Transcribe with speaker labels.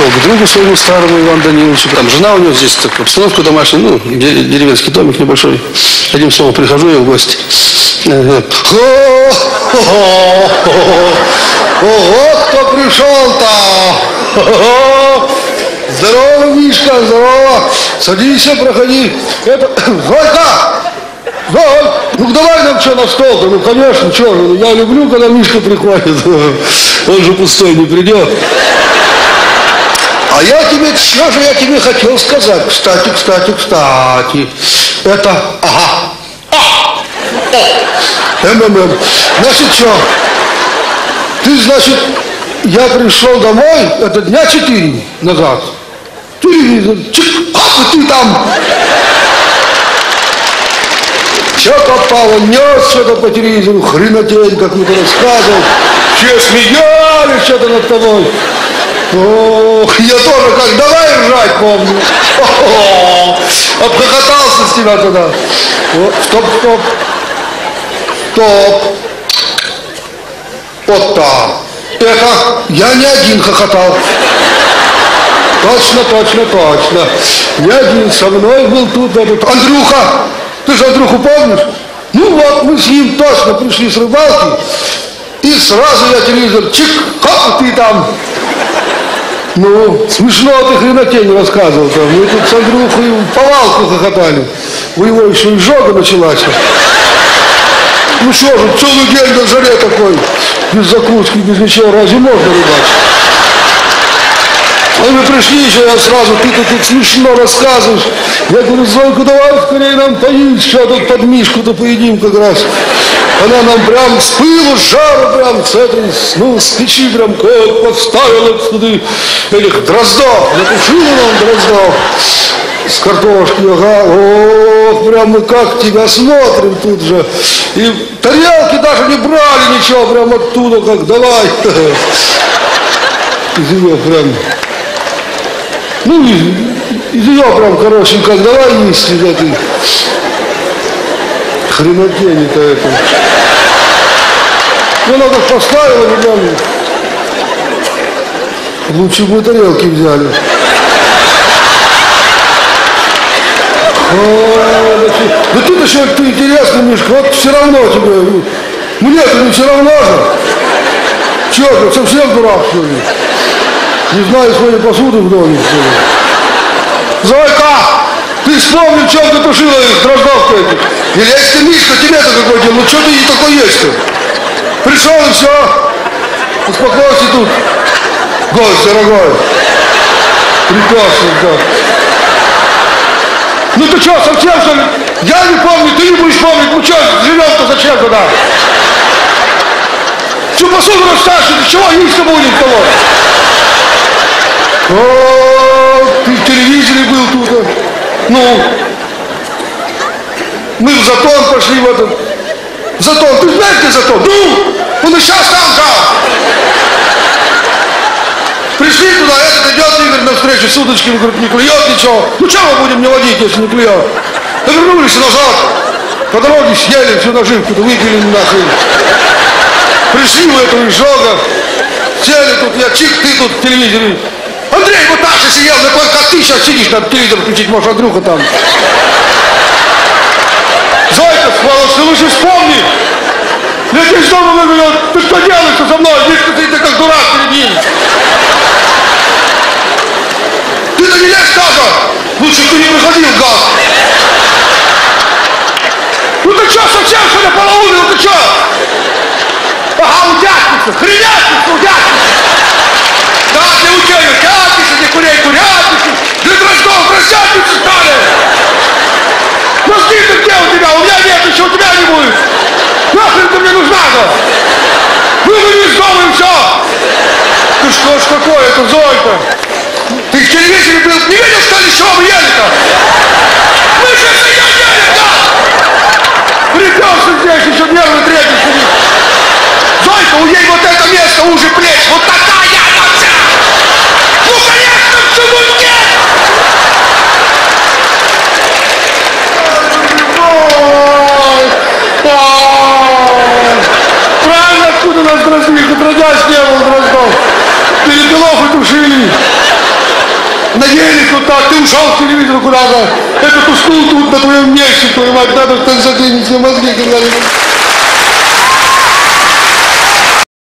Speaker 1: пришел к другу своему старому Ивану Даниловичу. Там жена у него здесь, так, обстановка домашняя, ну, деревенский домик небольшой. Одним словом, прихожу я в гости.
Speaker 2: Ого, кто пришел-то! Здорово, Мишка, здорово! Садись, проходи. Это, Зойка! Зой, ну давай нам что на стол-то? Ну, конечно, что же, я люблю, когда Мишка приходит. Он же пустой не придет. А я тебе, что же я тебе хотел сказать? Кстати. Это, Значит, что? Ты, значит, я пришел домой, это дня 4 назад. Телевизор, чик, и ты там. Что-то попало, нес что-то по телевизору, хренотень, как мне рассказывал. Все смеялись что-то над тобой. Ох, я тоже как давай ржать, помню. Обхохотался с тебя тогда. Стоп. Вот так. Это я не один хохотал. Точно. Не один, со мной был тут этот Андрюха. Ты же Андрюху помнишь? Ну вот, мы с ним точно пришли с рыбалки. И сразу я телевизор, чик, хоп, и ты там. Ну, смешно ты хренотень рассказывал-то. Мы тут с Андрюхой в повалку хохотали. У него еще и жога началась. Ну что же, целый день на жаре такой, без закуски, без ничего, разве можно рыбачить? А мы пришли еще, я сразу, ты тут смешно рассказываешь. Я говорю, Зойка, давай скорее нам поесть, что тут под Мишку-то поедим как раз. Она нам прям с пылу, с жару прям, с этой, ну, с печи прям как подставила сюда этих дроздов, натушила нам дроздов. С картошки, ага, ох, прям мы как тебя смотрим тут же. И тарелки даже не брали ничего, прям оттуда, как давай. Из ее прям, ну, из ее прям, короче, как давай есть из этой хренотени-то это. Ну, она как поставила, ребята, лучше бы тарелки взяли. Да тут еще ты интересный, Мишка, вот все равно тебе, мне-то не все равно же. Че ты, совсем дурак, что ли? Не знаю своей посуды в доме, что ли? Зойка, ты вспомни, в чем ты тушила их дроздов-то этих? Или если ты, Мишка, тебе-то какой дел, ну что ты не такой есть-то? Пришел и все, успокойся тут, гость дорогой, прекрасно, да. Ну ты что, совсем что ли? Я не помню, ты не будешь помнить. Ну что, живем-то зачем туда? Всю посуду расставишь, ты чего есть-то будем того? О, ты в телевизоре был тут. Ну, мы в Затон пошли в этот. Затон, ты знаешь, где Затон? Ну, он и сейчас там жал. Пришли туда, этот идет Игорь навстречу с удочками, говорит, не клюет ничего. Ну что мы будем не ловить, если не клюет? Да вернулись назад. По дороге съели всю наживку-то, выпили нахрен. Пришли в эту изжога. Сели тут, я чик, ты тут в телевизоре. Андрей вот так же сидел, на такой, как ты сейчас сидишь, надо телевизор включить, может, Андрюха там. Зойка, ты лучше вспомни. Я тебе из дома говорю, ты что делаешь со мной? Видишь, ты как дурак перед ним. Ты-то не лезь тоже! Лучше бы ты не выходил, гад! Ну ты что, совсем что ли полоумил, ты что? Ага, утятница, хренятница, утятница! Да, для утей утятница, для курей курятница, для дроздов дрозятница стали! Мозги-то где у тебя? У меня нет, еще у тебя не будет! Нахрен ты мне нужна-то? Выгони из дома и все! Ты что ж такое-то, Зойка? Ты в телевизоре был, не видел, что ли, чего мы ели-то? Мы же ее ели-то! Приперся здесь, еще нервы третий сидит. Зойка, у ней вот это место уже плеч, вот такая она вся! Ну, конечно, почему нет? Правильно, откуда нас дрозды? Отродясь не было дроздов. Перепелов и тушили. еле тут так, ты ушел к телевизору куда-то. Этот уснул тут на твоем месте, твою мать, надо что-то заденить все мозги когда-нибудь.